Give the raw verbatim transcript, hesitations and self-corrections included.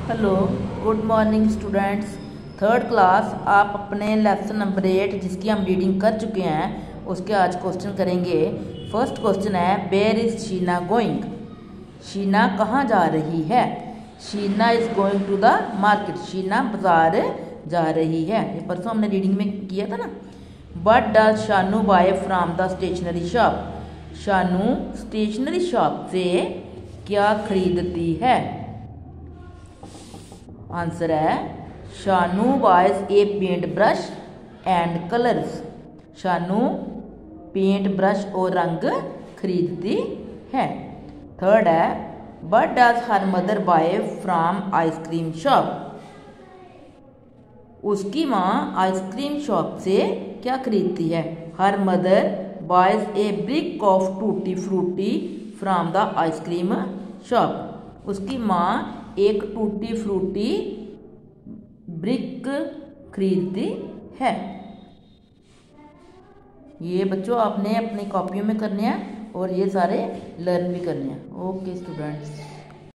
Hello, good morning students. Third class आप अपने lesson number eight जिसकी हम रीडिंग कर चुके हैं उसके आज क्वेश्चन करेंगे। फर्स्ट क्वेश्चन है, where is Sheena going. Sheena कहाँ जा रही है। Sheena is going to the market. Sheena बाजार जा रही है। ये परसों हमने रीडिंग में किया था ना। What does Shanu buy from the stationery shop. Shanu stationery shop से क्या खरीदती है। आंसर है Shanu buys a paint brush and colours. Shanu paint brush और रंग खरीदती है। थर्ड है, what does her mother buy from ice cream shop. उसकी माँ आइसक्रीम शॉप से क्या खरीदती है। Her mother buys a brick of tutti frutti from the ice cream shop. उसकी माँ एक टूटी फ्रूटी ब्रिक खरीदती है। ये बच्चों आपने अपनी कॉपियों में करने हैं और ये सारे लर्न भी करने हैं। Okay students.